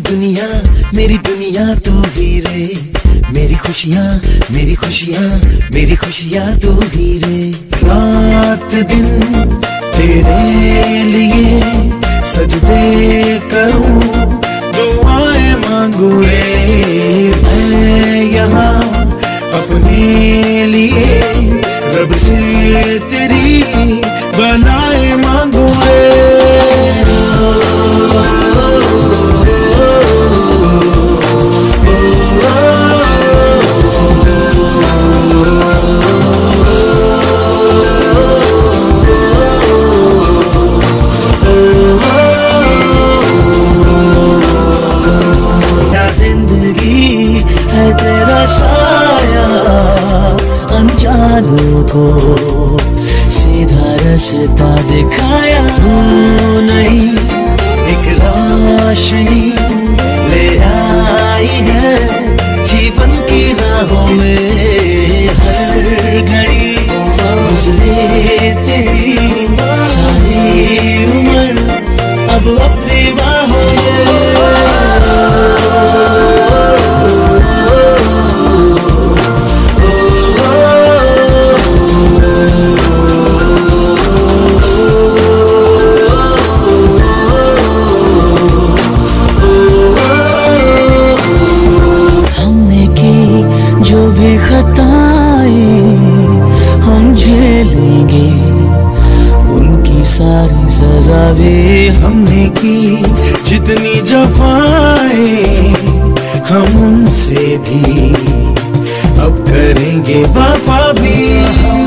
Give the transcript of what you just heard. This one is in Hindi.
दुनिया तू ही रे। मेरी खुशियाँ मेरी खुशियाँ तू ही रे। रात दिन तेरे लिए सजदे करूं, दुआएं मांगू रे। मैं यहाँ अपने लिए रब से तेरी बनाए मांगू रे। तेरा साया अनजानों को सीधा रास्ता दिखाया। तू नहीं एक रोशनी ले आई है जीवन की राहों में। हर घड़ी गुजरे तेरी सारी उम्र अब अपनी बाहों में। जो भी खताएं हम झेलेंगे, उनकी सारी सजा भी हमने की। जितनी जफाएं हम उनसे भी अब करेंगे वफा भी।